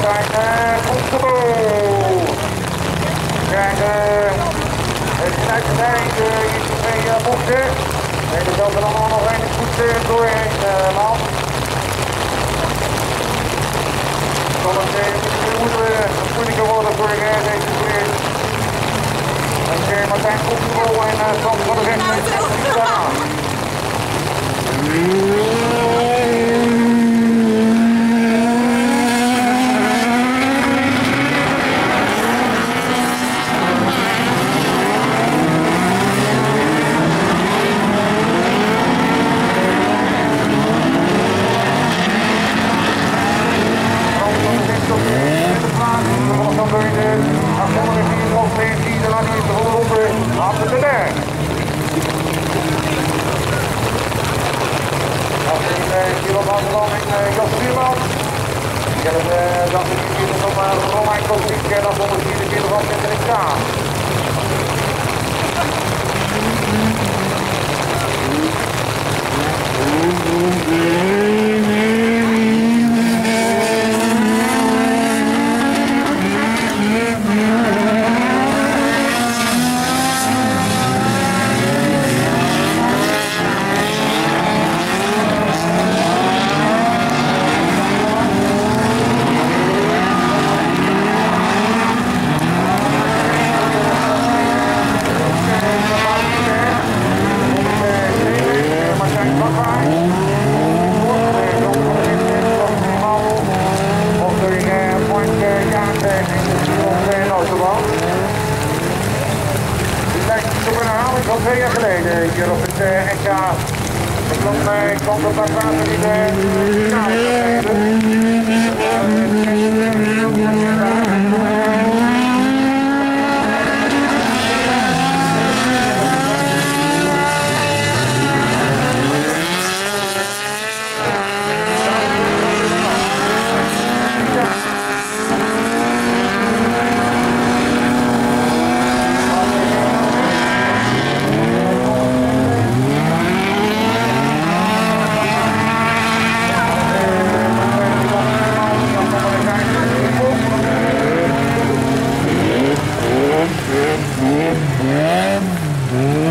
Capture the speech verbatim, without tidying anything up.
zijn comfortabel. Kijk, het is uit de lijn, hier twee bochten. Nee, er zat er allemaal nog een goed doorheen, man. Nu moeten we een moeilijker worden voor deze toerist. Martijn comfortabel en Frans van de Recht is daaraan. Twee jaar geleden hier op het uh, N K. Ik kwam, uh, ik kwam op dat water in de Yeah.